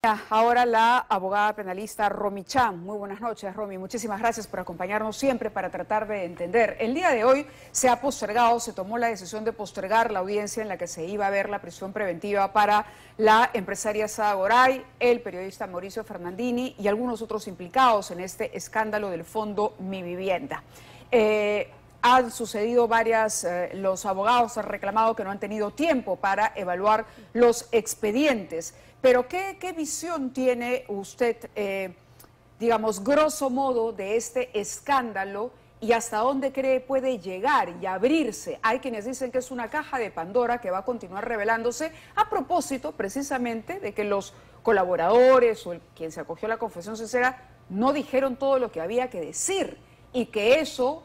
Ahora la abogada penalista Romy Chan. Muy buenas noches, Romy. Muchísimas gracias por acompañarnos siempre para tratar de entender. El día de hoy se ha postergado, se tomó la decisión de postergar la audiencia en la que se iba a ver la prisión preventiva para la empresaria Sada Goray, el periodista Mauricio Fernandini y algunos otros implicados en este escándalo del fondo Mi Vivienda. Han sucedido los abogados han reclamado que no han tenido tiempo para evaluar los expedientes. Pero ¿qué visión tiene usted, digamos, grosso modo, de este escándalo y hasta dónde cree puede llegar y abrirse? Hay quienes dicen que es una caja de Pandora que va a continuar revelándose a propósito precisamente de que los colaboradores o quien se acogió a la confesión sincera no dijeron todo lo que había que decir y que eso,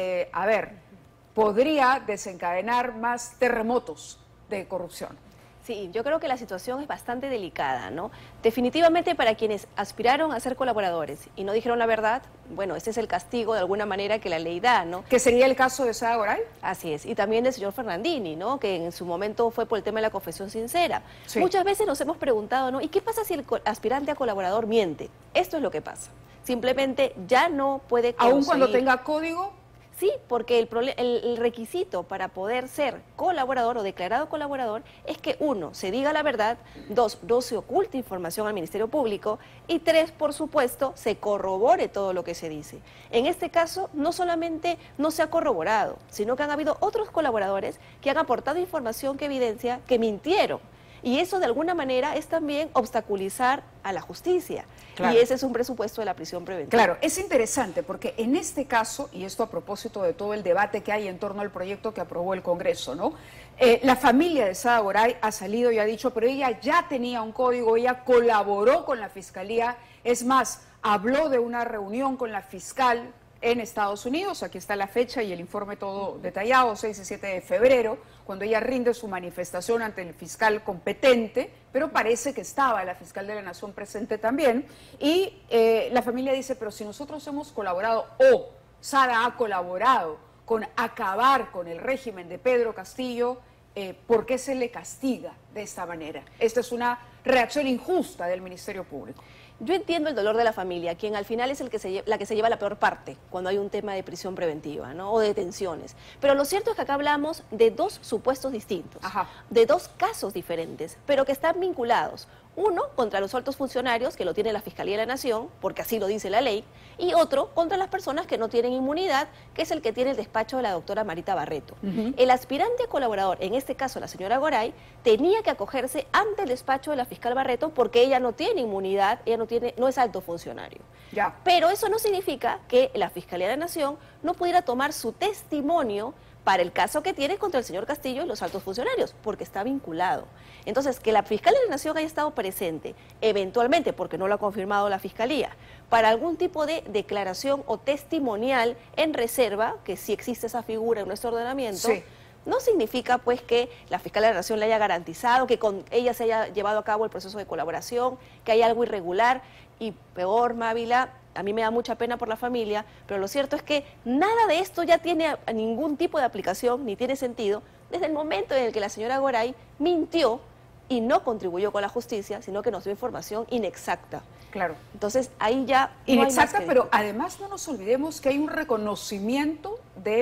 podría desencadenar más terremotos de corrupción. Sí, yo creo que la situación es bastante delicada, ¿no? Definitivamente para quienes aspiraron a ser colaboradores y no dijeron la verdad, bueno, ese es el castigo de alguna manera que la ley da, ¿no? ¿Que sería el caso de Sada Goray? Así es, y también del señor Fernandini, ¿no? Que en su momento fue por el tema de la confesión sincera. Sí. Muchas veces nos hemos preguntado, ¿no? ¿Y qué pasa si el aspirante a colaborador miente? Esto es lo que pasa. Simplemente ya no puede conseguir... ¿Aún cuando tenga código? Sí, porque el requisito para poder ser colaborador o declarado colaborador es que 1, se diga la verdad, 2, no se oculte información al Ministerio Público y 3, por supuesto, se corrobore todo lo que se dice. En este caso, no solamente no se ha corroborado, sino que han habido otros colaboradores que han aportado información que evidencia que mintieron. Y eso de alguna manera es también obstaculizar a la justicia. Claro. Y ese es un presupuesto de la prisión preventiva. Claro, es interesante porque en este caso, y esto a propósito de todo el debate que hay en torno al proyecto que aprobó el Congreso, ¿no? La familia de Sada Goray ha salido y ha dicho, pero ella ya tenía un código, ella colaboró con la Fiscalía, es más, habló de una reunión con la fiscal en Estados Unidos, aquí está la fecha y el informe todo detallado, 6 y 7 de febrero, cuando ella rinde su manifestación ante el fiscal competente, pero parece que estaba la fiscal de la Nación presente también, y la familia dice, pero si nosotros hemos colaborado, o Sada ha colaborado con acabar con el régimen de Pedro Castillo, ¿por qué se le castiga de esta manera? Esta es una reacción injusta del Ministerio Público. Yo entiendo el dolor de la familia, quien al final es la que se lleva la peor parte cuando hay un tema de prisión preventiva, ¿no? O de detenciones. Pero lo cierto es que acá hablamos de dos supuestos distintos, de dos casos diferentes, pero que están vinculados. Uno contra los altos funcionarios, que lo tiene la Fiscalía de la Nación, porque así lo dice la ley, y otro contra las personas que no tienen inmunidad, que es el que tiene el despacho de la doctora Marita Barreto. El aspirante colaborador, en este caso la señora Goray, tenía que acogerse ante el despacho de la fiscal Barreto porque ella no tiene inmunidad, ella no es alto funcionario. Ya. Pero eso no significa que la Fiscalía de la Nación no pudiera tomar su testimonio para el caso que tiene contra el señor Castillo y los altos funcionarios, porque está vinculado. Entonces, que la Fiscalía de la Nación haya estado presente, eventualmente, porque no lo ha confirmado la Fiscalía, para algún tipo de declaración o testimonial en reserva, que sí existe esa figura en nuestro ordenamiento, sí, no significa pues que la Fiscalía de la Nación le haya garantizado, que con ella se haya llevado a cabo el proceso de colaboración, que hay algo irregular, y peor, Mávila, a mí me da mucha pena por la familia, pero lo cierto es que nada de esto ya tiene ningún tipo de aplicación, ni tiene sentido, desde el momento en el que la señora Goray mintió y no contribuyó con la justicia, sino que nos dio información inexacta. Claro. Entonces, ahí ya no inexacta, hay más que pero además no nos olvidemos que hay un reconocimiento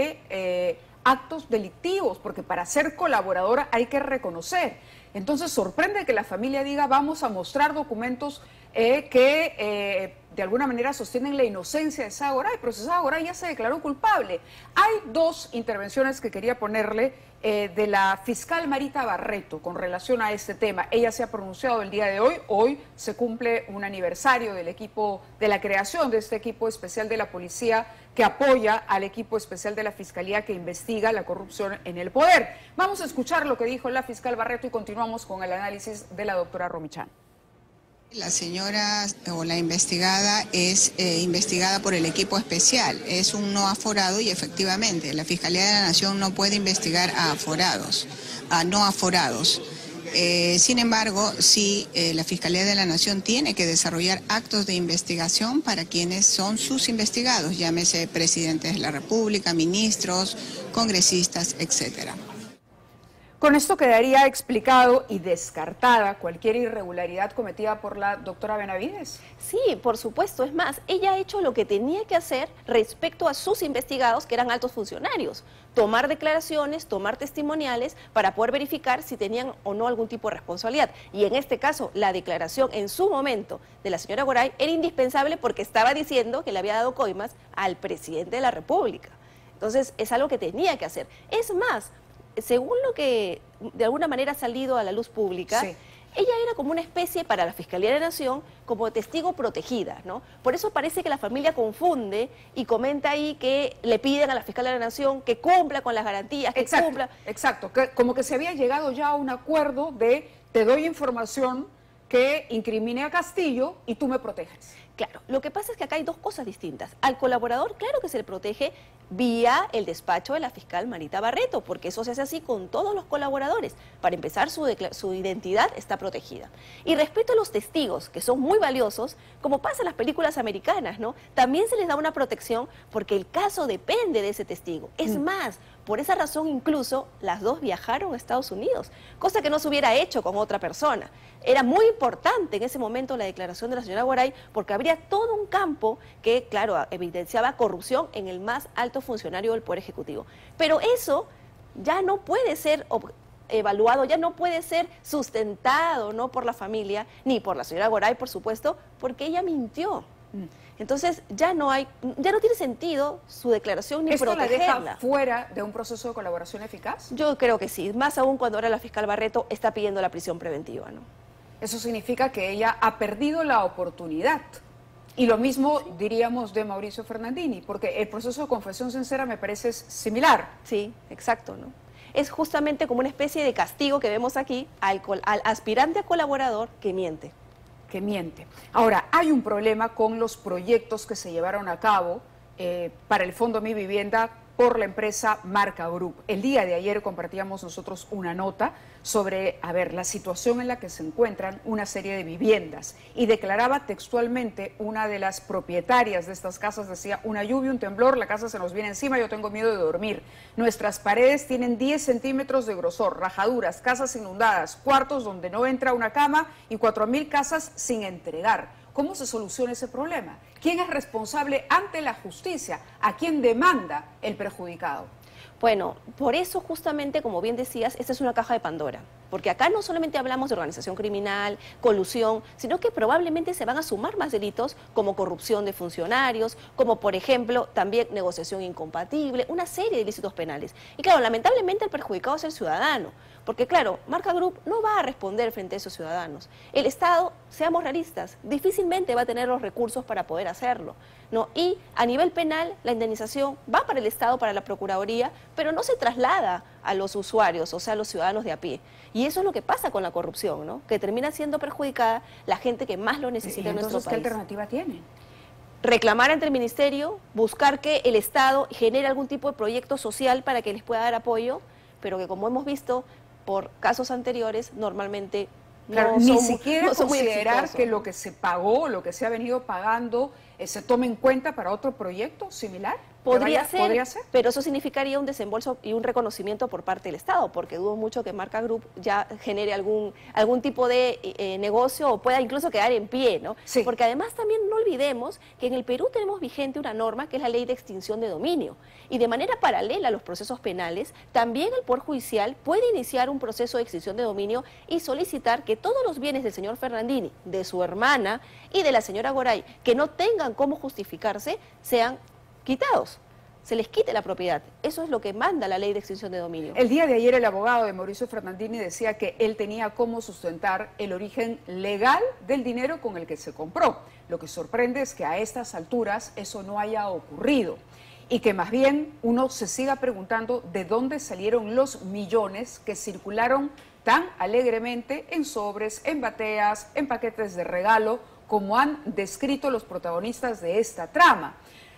de actos delictivos, porque para ser colaboradora hay que reconocer. Entonces, sorprende que la familia diga, vamos a mostrar documentos que de alguna manera sostienen la inocencia de Sada Goray, pero Sada Goray ya se declaró culpable. Hay dos intervenciones que quería ponerle de la fiscal Marita Barreto con relación a este tema. Ella se ha pronunciado el día de hoy. Hoy se cumple un aniversario del equipo, de la creación de este equipo especial de la policía que apoya al equipo especial de la Fiscalía que investiga la corrupción en el poder. Vamos a escuchar lo que dijo la fiscal Barreto y continuamos con el análisis de la doctora Romy Chan. La señora o la investigada es investigada por el equipo especial, es un no aforado y efectivamente la Fiscalía de la Nación no puede investigar a aforados, a no aforados. Sin embargo, sí, la Fiscalía de la Nación tiene que desarrollar actos de investigación para quienes son sus investigados, llámese presidentes de la República, ministros, congresistas, etcétera. Con esto quedaría explicado y descartada cualquier irregularidad cometida por la doctora Benavides. Sí, por supuesto. Es más, ella ha hecho lo que tenía que hacer respecto a sus investigados, que eran altos funcionarios. Tomar declaraciones, tomar testimoniales para poder verificar si tenían o no algún tipo de responsabilidad. Y en este caso, la declaración en su momento de la señora Goray era indispensable porque estaba diciendo que le había dado coimas al presidente de la República. Entonces, es algo que tenía que hacer. Es más, según lo que de alguna manera ha salido a la luz pública, sí, ella era como una especie para la Fiscalía de la Nación como testigo protegida, ¿no? Por eso parece que la familia confunde y comenta ahí que le piden a la Fiscalía de la Nación que cumpla con las garantías, que cumpla. Exacto, como que se había llegado ya a un acuerdo de te doy información que incrimine a Castillo y tú me proteges. Claro, lo que pasa es que acá hay dos cosas distintas. Al colaborador, claro que se le protege vía el despacho de la fiscal Marita Barreto, porque eso se hace así con todos los colaboradores. Para empezar, su identidad está protegida. Y respecto a los testigos, que son muy valiosos, como pasa en las películas americanas, ¿no? También se les da una protección porque el caso depende de ese testigo. Es más, por esa razón incluso las dos viajaron a Estados Unidos, cosa que no se hubiera hecho con otra persona. Era muy importante en ese momento la declaración de la señora Goray porque habría todo un campo que, claro, evidenciaba corrupción en el más alto funcionario del Poder Ejecutivo. Pero eso ya no puede ser evaluado, ya no puede ser sustentado, no por la familia, ni por la señora Goray, por supuesto, porque ella mintió. Entonces ya no tiene sentido su declaración ni protegerla. ¿Esto la deja fuera de un proceso de colaboración eficaz? Yo creo que sí, más aún cuando ahora la fiscal Barreto está pidiendo la prisión preventiva, ¿no? Eso significa que ella ha perdido la oportunidad. Y lo mismo diríamos de Mauricio Fernandini, porque el proceso de confesión sincera me parece similar. Sí, exacto, ¿no? Es justamente como una especie de castigo que vemos aquí al aspirante a colaborador que miente. Ahora, hay un problema con los proyectos que se llevaron a cabo para el Fondo Mi Vivienda por la empresa Marca Group. El día de ayer compartíamos nosotros una nota sobre, la situación en la que se encuentran una serie de viviendas y declaraba textualmente una de las propietarias de estas casas, decía, una lluvia, un temblor, la casa se nos viene encima, yo tengo miedo de dormir. Nuestras paredes tienen 10 centímetros de grosor, rajaduras, casas inundadas, cuartos donde no entra una cama y 4.000 casas sin entregar. ¿Cómo se soluciona ese problema? ¿Quién es responsable ante la justicia? ¿A quién demanda el perjudicado? Bueno, por eso justamente, como bien decías, esta es una caja de Pandora. Porque acá no solamente hablamos de organización criminal, colusión, sino que probablemente se van a sumar más delitos como corrupción de funcionarios, como por ejemplo también negociación incompatible, una serie de ilícitos penales. Y claro, lamentablemente el perjudicado es el ciudadano, porque claro, Marca Group no va a responder frente a esos ciudadanos. El Estado, seamos realistas, difícilmente va a tener los recursos para poder hacerlo, ¿no? Y a nivel penal, la indemnización va para el Estado, para la Procuraduría, pero no se traslada a los usuarios, o sea, a los ciudadanos de a pie. Y eso es lo que pasa con la corrupción, ¿no? Que termina siendo perjudicada la gente que más lo necesita en nuestro país. ¿Qué alternativa tienen? Reclamar ante el Ministerio, buscar que el Estado genere algún tipo de proyecto social para que les pueda dar apoyo, pero que como hemos visto por casos anteriores, normalmente ni siquiera considerar que lo que se pagó, lo que se ha venido pagando, se tome en cuenta para otro proyecto similar. Podría ser, pero eso significaría un desembolso y un reconocimiento por parte del Estado, porque dudo mucho que Marca Group ya genere algún tipo de negocio o pueda incluso quedar en pie, ¿no? Sí. Porque además también no olvidemos que en el Perú tenemos vigente una norma que es la Ley de Extinción de Dominio, y de manera paralela a los procesos penales, también el Poder Judicial puede iniciar un proceso de extinción de dominio y solicitar que todos los bienes del señor Fernandini, de su hermana y de la señora Goray, que no tengan cómo justificarse, sean quitados, se les quite la propiedad. Eso es lo que manda la Ley de Extinción de Dominio. El día de ayer el abogado de Mauricio Fernandini decía que él tenía cómo sustentar el origen legal del dinero con el que se compró. Lo que sorprende es que a estas alturas eso no haya ocurrido y que más bien uno se siga preguntando de dónde salieron los millones que circularon tan alegremente en sobres, en bateas, en paquetes de regalo, como han descrito los protagonistas de esta trama.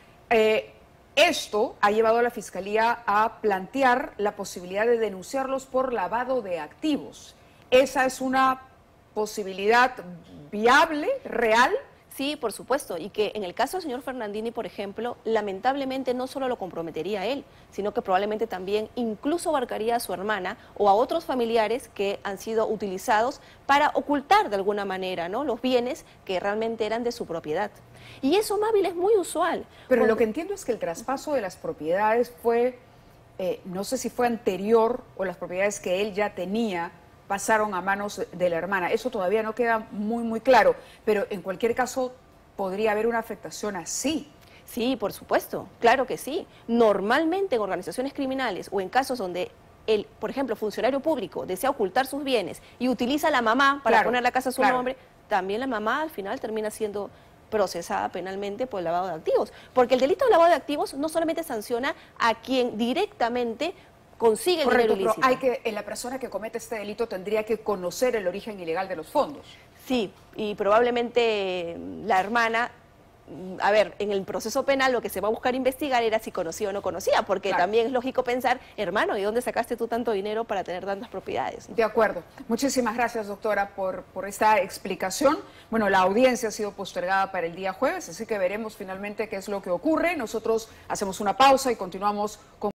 Esto ha llevado a la Fiscalía a plantear la posibilidad de denunciarlos por lavado de activos. ¿Esa es una posibilidad viable, real? Sí, por supuesto, y que en el caso del señor Fernandini, por ejemplo, lamentablemente no solo lo comprometería a él, sino que probablemente también incluso abarcaría a su hermana o a otros familiares que han sido utilizados para ocultar de alguna manera, ¿no?, los bienes que realmente eran de su propiedad. Y eso, Mávil, es muy usual. Pero lo que entiendo es que el traspaso de las propiedades fue, no sé si fue anterior o las propiedades que él ya tenía pasaron a manos de la hermana. Eso todavía no queda muy claro, pero en cualquier caso podría haber una afectación así. Sí, por supuesto, claro que sí. Normalmente en organizaciones criminales o en casos donde el, por ejemplo, funcionario público desea ocultar sus bienes y utiliza a la mamá para poner la casa a su nombre, también la mamá al final termina siendo procesada penalmente por el lavado de activos. Porque el delito de lavado de activos no solamente sanciona a quien directamente consigue el dinero ilícito. Pero la persona que comete este delito tendría que conocer el origen ilegal de los fondos. Sí, y probablemente la hermana, a ver, en el proceso penal lo que se va a buscar investigar era si conocía o no conocía, porque también es lógico pensar, hermano, ¿y dónde sacaste tú tanto dinero para tener tantas propiedades?, ¿no? De acuerdo. Muchísimas gracias, doctora, por esta explicación. Bueno, la audiencia ha sido postergada para el día jueves, así que veremos finalmente qué es lo que ocurre. Nosotros hacemos una pausa y continuamos con